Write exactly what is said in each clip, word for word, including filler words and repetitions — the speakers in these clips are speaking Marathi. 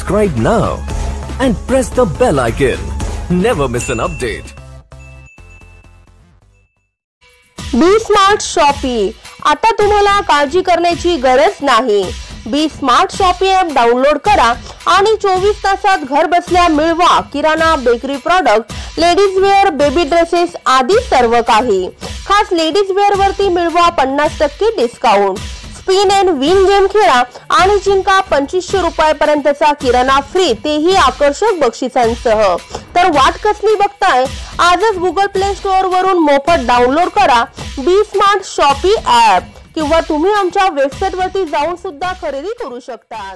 Subscribe now and press the bell icon. Never miss an update. Be Smart Shoppy, आता तुम्हाला काळजी करण्याची गरज नाही. Be Smart Shoppy app download करा आणि चोवीस तासात घर बसल्या मिळवा किराणा, bakery product, ladies wear, baby dresses आदी सर्व काही. खास लेडीज वेअर वरती मिळवा पन्नास टक्के discount. Spin and win game खेळा आणि जिंका पंचवीसशे रुपयापर्यंतचा किराणा फ्री, तेही आकर्षक बक्षिसांसह. तर वाट कसली बघताय, आजच गुगल प्ले स्टोअर वरून मोफत डाउनलोड करा बी स्मार्ट शॉपी ॲप, किंवा तुम्ही आमच्या वेबसाईट वरती जाऊन सुद्धा खरेदी करू शकता.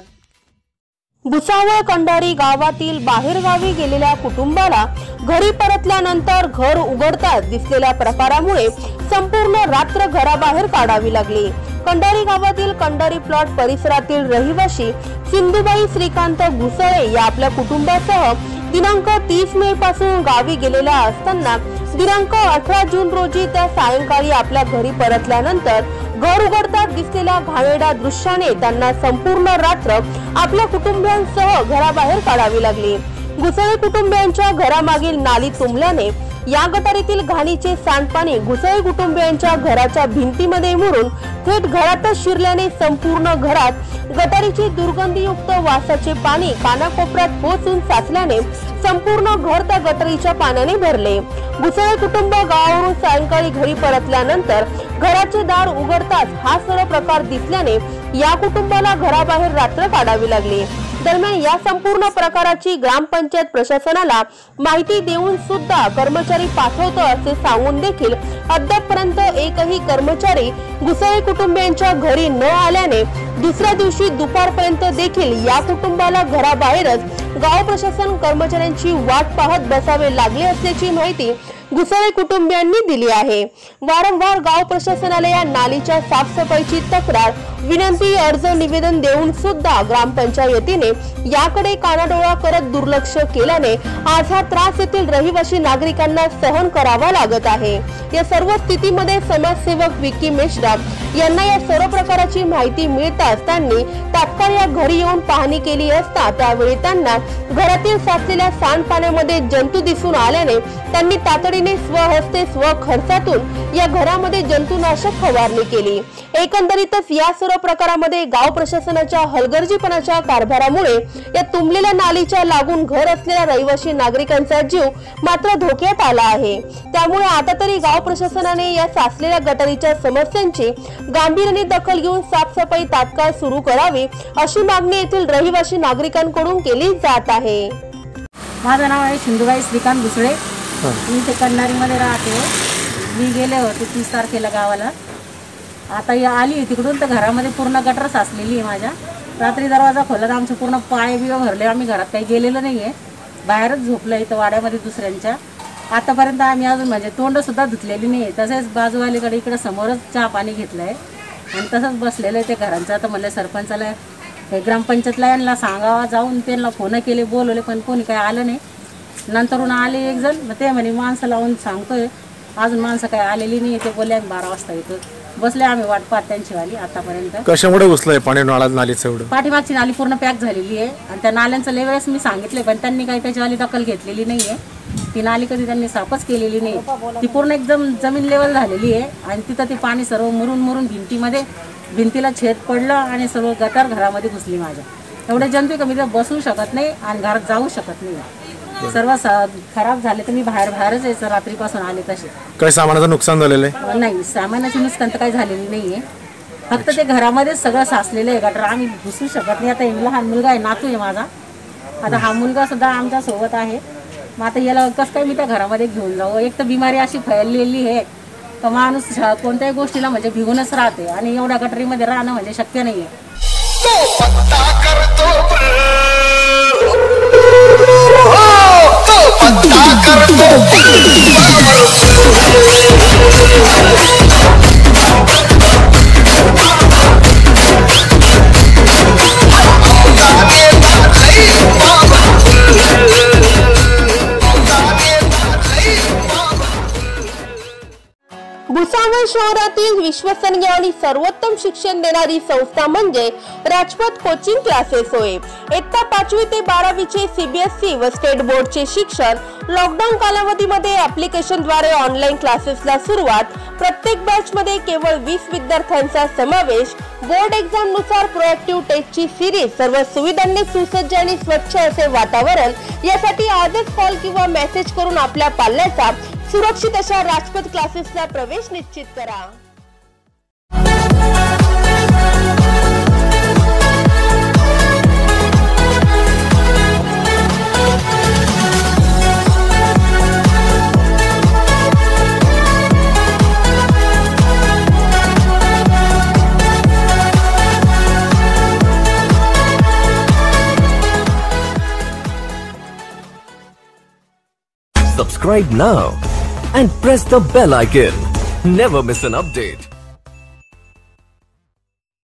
भुसावळ कंडारी गावातील बाहेरगावी गेलेल्या कुटुंबाला घरी परतल्यानंतर घर उघडताच दिसलेल्या प्रकारामुळे संपूर्ण रात्र घराबाहेर काढावी लागली. कंडारी गावातील कंडारी प्लॉट परिसरातील रहिवासी सिंधुबाई श्रीकांत घुसळे या आपल्या कुटुंबासह दिनांक तीस मे पासून गावी गेलेल्या असताना दिनांक अठरा जून रोजी त्या सायंकाळी आपल्या घरी परतल्यानंतर घर उघडताच दिसलेल्या घाणेरड्या दृश्याने त्यांना संपूर्ण रात्र आपल्या कुटुंबियांसह घराबाहेर काढावी लागली. घुसळे कुटुंबियांच्या घरामागील नाली तुंबल्याने या गटारीतील घाणीचे सांडपाणी घुसळे कुटुंबियांच्या घराच्या भिंतीमध्ये मुरून थेट घरातच शिरल्याने संपूर्ण घरात गटारीची दुर्गंधीयुक्त वासाचे पाणी कानाकोपऱ्यात पोहोचून साचल्याने संपूर्ण घर त्या गटारीच्या पाण्याने भरले. घुसळे कुटुंब गावावरून सायंकाळी घरी परतल्यानंतर घराचे दार उघडताच हा सर्व प्रकार दिसल्याने या कुटुंबाला घराबाहेर रात्र काढावी लागली. दरम्यान या संपूर्ण प्रकाराची ग्रामपंचायत प्रशासनाला माहिती देऊन सुद्धा कर्मचारी पाठवतो असे सांगून देखील अद्यापपर्यंत एकही कर्मचारी घुसळे कुटुंबियांच्या घरी न आल्याने दुसऱ्या दिवशी दुपारपर्यंत देखील या कुटुंबाला घराबाहेरच गाव प्रशासन कर्मचाऱ्यांची वाट पाहत बसावे लागले असल्याची माहिती घुसळे कुटुंबियांनी दिली आहे. वारंवार गाव प्रशासनाला या नालीच्या साफसफाईची तक्रार, विनंती, अर्ज, निवेदन देऊन सुद्धा ग्रामपंचायतीने याकडे कानाडोळा करत दुर्लक्ष केल्याने आज हा त्रास येथील रहिवासी नागरिकांना सहन करावा लागत आहे. या सर्व स्थितीमध्ये समाजसेवक विकी मेश्राम यांना या सर्व प्रकाराची माहिती मिळताच त्यांनी तात्काळ या घरी येऊन पाहणी केली असता त्यावेळी त्यांना घरातील साचलेल्या सांडपाण्यामध्ये जंतू दिसून आल्याने त्यांनी तातडीने स्वहस्ते स्वखर्चातून या घरामध्ये जंतुनाशक फवारणी केली. एकंदरीतच या सर्व प्रकारामध्ये गाव प्रशासनाच्या हलगर्जीपणाच्या कारभारामुळे या तुंबलेल्या नालीच्या लागून घर असलेल्या रहिवासी नागरिकांचा जीव मात्र धोक्यात आला आहे. त्यामुळे आता तरी गाव प्रशासनाने या साचलेल्या गटारीच्या समस्यांची गांभीर्याने दखल घेऊन साफसफाई तात्काळ सुरू करावी अशी मागणी येथील रहिवासी नागरिकांकडून केली जात आहे. माझं नाव आहे सिंधुबाई श्रीकांत घुसळे. मी ते कंडारीमध्ये राहते. मी गेले होते तीस तारखेला गावाला. आता या आली तिकडून तर घरामध्ये पूर्ण गटर साचलेली आहे. माझ्या रात्री दरवाजा खोलला तर आमचे पूर्ण पाय बिव भरले. आम्ही घरात काही गेलेलं नाही आहे, बाहेरच झोपलं इथं वाड्यामध्ये दुसऱ्यांच्या. आतापर्यंत आम्ही अजून म्हणजे तोंडसुद्धा धुतलेली नाही आहे. तसेच बाजूवालीकडे इकडं समोरच चहा पाणी घेतलं आहे आणि तसंच बसलेलं आहे ते घरांचं. आता म्हणलं सरपंचाला, हे ग्रामपंचायतला यांना सांगावा जाऊन, त्यांना फोन केले, बोलवले, पण कोणी काही आलं नाही. नंतरून आले एक जण, मग ते म्हणे माणसं लावून सांगतोय, अजून माणसं काही आलेली नाही. ते बोलले बारा वाजता येतो. बसले आम्ही वाट पाहत त्यांची वाली. आतापर्यंत कशामुळे घुसलंय पाणी नाळा नालीचं एवढं? पाठीमागची नाली पूर्ण पॅक झालेली आहे आणि त्या नाल्यांचं लय वेळेस मी सांगितले, पण त्यांनी काही त्याच्यावाली दखल घेतलेली नाही आहे. ती नाली कधी त्यांनी साफच केलेली नाही. ती पूर्ण एकदम जमीन लेवल झालेली आहे आणि तिथं ते पाणी सर्व मुरून मुरून भिंतीमध्ये भिंतीला छेद पडलं आणि सर्व गटार घरामध्ये घुसली माझ्या. एवढे जंतू का मी तर बसू शकत नाही आणि घरात जाऊ शकत नाही. सर्व खराब झाले तर मी बाहेर बाहेरच यायचं. रात्रीपासून आले तसे. काही सामानाचं नुकसान झालेलं आहे? नाही, सामानाचे नुकसान तर काही झालेली नाही आहे. फक्त ते घरामध्येच सगळं साचलेलं आहे गटर. आम्ही घुसू शकत नाही. आता लहान मुलगा आहे, नातू आहे माझा. आता हा मुलगा सुद्धा आमच्या सोबत आहे. मग आता याला कसं काय मी त्या घरामध्ये घेऊन जाऊ? एक तर बिमारी अशी फैललेली आहे तर माणूस कोणत्याही गोष्टीला म्हणजे भिवूनच राहते आणि एवढ्या गटरीमध्ये राहणं म्हणजे शक्य नाही आहे. भुसावळ भुसावळ शहरातील विश्वसनीय आणि सर्वोत्तम शिक्षण देणारी संस्था म्हणजे राजपथ कोचिंग क्लासेस होय। इयत्ता पाचवी ते बारावीचे सीबीएसई व स्टेट बोर्डचे शिक्षण लॉकडाऊन कालावधीमध्ये ऍप्लिकेशन द्वारे ऑनलाईन क्लासेसला सुरुवात। प्रत्येक बॅच मध्ये केवळ वीस विद्यार्थ्यांचा समावेश। बोर्ड एक्झाम नुसार प्रोएक्टिव्ह टेस्टची सिरीज। सर्व सुविधांनी सुसज्ज आणि स्वच्छ असे वातावरण। यासाठी आजच कॉल किंवा मेसेज करून आपल्या पाल्याचा सुरक्षित अशा राजपथ क्लासेसला प्रवेश निश्चित करा। Subscribe now and press the bell icon. Never miss an update.